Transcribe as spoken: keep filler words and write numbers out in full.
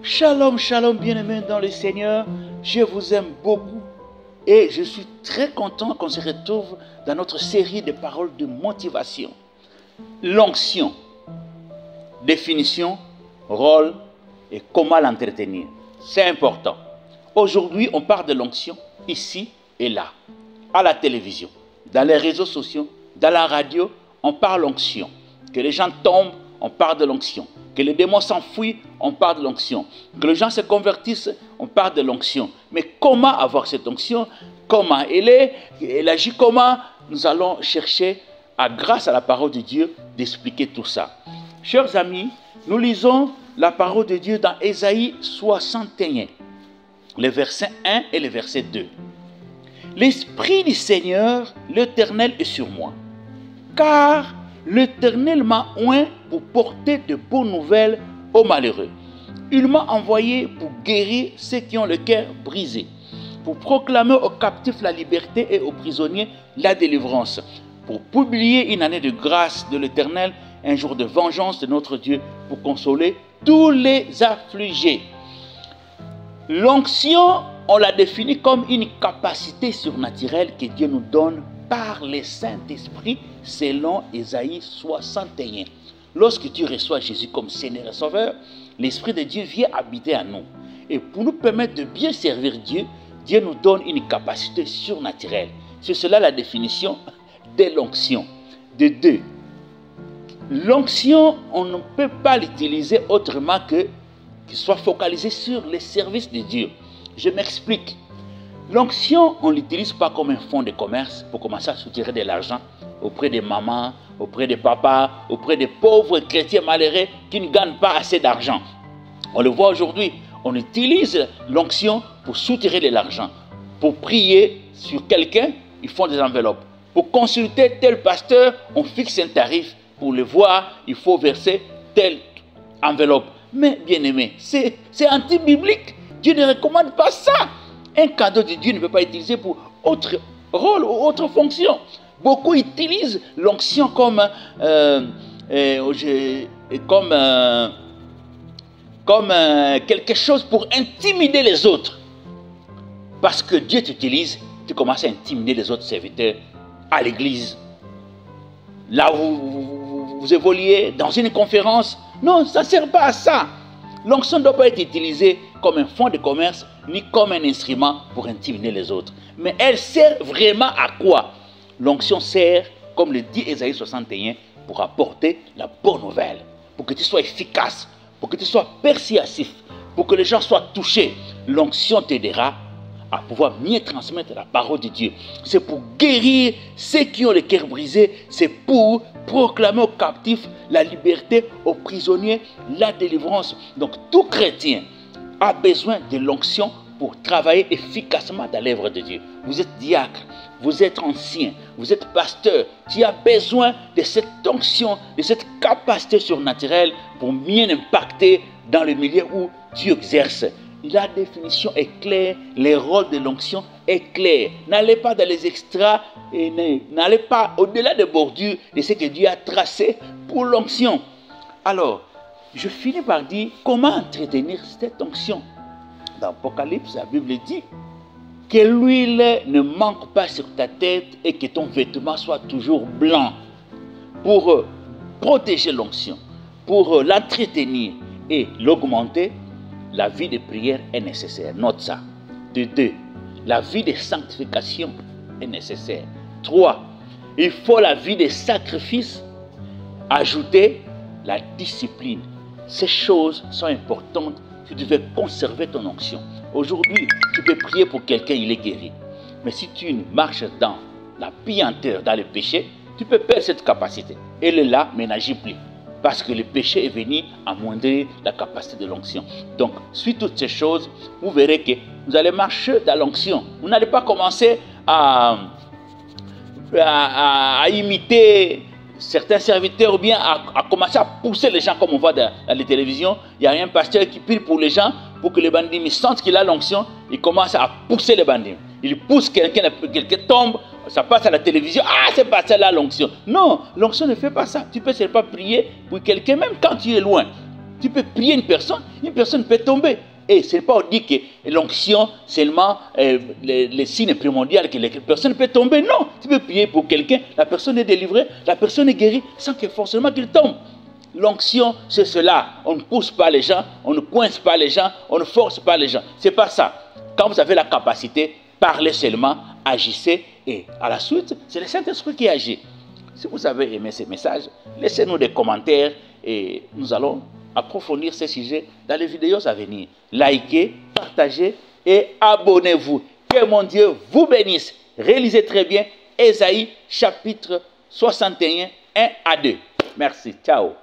Shalom, shalom, bien-aimés dans le Seigneur. Je vous aime beaucoup et je suis très content qu'on se retrouve dans notre série de paroles de motivation. L'onction, définition, rôle et comment l'entretenir. C'est important. Aujourd'hui, on parle de l'onction ici et là, à la télévision, dans les réseaux sociaux, dans la radio, on parle l'onction. Que les gens tombent, on parle de l'onction. Que les démons s'enfuient, on parle de l'onction. Que les gens se convertissent, on parle de l'onction. Mais comment avoir cette onction? Comment elle est? Elle agit comment? Nous allons chercher, à, grâce à la parole de Dieu, d'expliquer tout ça. Chers amis, nous lisons la parole de Dieu dans Ésaïe soixante et un, les versets un et le verset deux. L'Esprit du Seigneur, l'Éternel, est sur moi, car l'Éternel m'a oint pour porter de bonnes nouvelles aux malheureux. Il m'a envoyé pour guérir ceux qui ont le cœur brisé, pour proclamer aux captifs la liberté et aux prisonniers la délivrance, pour publier une année de grâce de l'Éternel, un jour de vengeance de notre Dieu, pour consoler tous les affligés. L'onction, on l'a définie comme une capacité surnaturelle que Dieu nous donne par le Saint-Esprit, selon Ésaïe soixante et un. Lorsque tu reçois Jésus comme Seigneur et Sauveur, l'Esprit de Dieu vient habiter en nous. Et pour nous permettre de bien servir Dieu, Dieu nous donne une capacité surnaturelle. C'est cela la définition de l'onction. De deux, l'onction, on ne peut pas l'utiliser autrement que qu'il soit focalisé sur les services de Dieu. Je m'explique. L'onction, on ne l'utilise pas comme un fonds de commerce pour commencer à soutirer de l'argent auprès des mamans, auprès des papas, auprès des pauvres chrétiens malheureux qui ne gagnent pas assez d'argent. On le voit aujourd'hui, on utilise l'onction pour soutirer de l'argent. Pour prier sur quelqu'un, ils font des enveloppes. Pour consulter tel pasteur, on fixe un tarif. Pour le voir, il faut verser telle enveloppe. Mais bien aimé, c'est anti-biblique. Dieu ne recommande pas ça. Un cadeau de Dieu ne peut pas être utilisé pour autre rôle ou autre fonction. Beaucoup utilisent l'onction comme, euh, euh, comme, euh, comme euh, quelque chose pour intimider les autres. Parce que Dieu t'utilise, tu commences à intimider les autres serviteurs à l'église. Là où vous, vous, vous évoluez dans une conférence. Non, ça ne sert pas à ça. L'onction ne doit pas être utilisée comme un fonds de commerce, ni comme un instrument pour intimider les autres. Mais elle sert vraiment à quoi? L'onction sert, comme le dit Ésaïe soixante et un, pour apporter la bonne nouvelle, pour que tu sois efficace, pour que tu sois persuasif, pour que les gens soient touchés. L'onction t'aidera à pouvoir mieux transmettre la parole de Dieu. C'est pour guérir ceux qui ont le cœur brisé, c'est pour proclamer aux captifs la liberté, aux prisonniers la délivrance. Donc tout chrétien a besoin de l'onction pour travailler efficacement dans l'œuvre de Dieu. Vous êtes diacre, vous êtes ancien, vous êtes pasteur. Tu as besoin de cette onction, de cette capacité surnaturelle pour mieux impacter dans le milieu où tu exerces. La définition est claire, le rôle de l'onction est clair. N'allez pas dans les extras et n'allez pas au-delà des bordures de ce que Dieu a tracé pour l'onction. Alors, je finis par dire comment entretenir cette onction. Dans l'Apocalypse, la Bible dit que l'huile ne manque pas sur ta tête et que ton vêtement soit toujours blanc pour protéger l'onction, pour l'entretenir et l'augmenter. La vie de prière est nécessaire. Note ça. De deux, la vie de sanctification est nécessaire. Trois, il faut la vie de sacrifice. Ajouter la discipline. Ces choses sont importantes si tu veux conserver ton onction. Aujourd'hui, tu peux prier pour quelqu'un, il est guéri. Mais si tu marches dans la pianteur, dans le péché, tu peux perdre cette capacité. Elle est là, mais n'agit plus. Parce que le péché est venu amoindrir la capacité de l'onction. Donc, suite toutes ces choses, vous verrez que vous allez marcher dans l'onction. Vous n'allez pas commencer à, à, à, à imiter certains serviteurs ou bien à, à commencer à pousser les gens comme on voit dans, dans les télévisions. Il y a un pasteur qui prie pour les gens pour que les bandits sentent qu'il a l'onction. Il commence à pousser les bandits. Il pousse quelqu'un, quelqu'un tombe. Ça passe à la télévision, ah c'est pas ça là l'onction. Non, l'onction ne fait pas ça. Tu peux seulement prier pour quelqu'un même quand tu es loin. Tu peux prier une personne, une personne peut tomber. Et ce n'est pas dit que l'onction, seulement euh, les, les signes primordiaux que la personne peut tomber. Non, tu peux prier pour quelqu'un, la personne est délivrée, la personne est guérie sans que forcément qu'il tombe. L'onction, c'est cela. On ne pousse pas les gens, on ne coince pas les gens, on ne force pas les gens. Ce n'est pas ça. Quand vous avez la capacité, parlez seulement, agissez et à la suite, c'est le Saint-Esprit qui agit. Si vous avez aimé ce message, laissez-nous des commentaires et nous allons approfondir ces sujets dans les vidéos à venir. Likez, partagez et abonnez-vous. Que mon Dieu vous bénisse. Réalisez très bien Ésaïe chapitre soixante et un, un à deux. Merci. Ciao.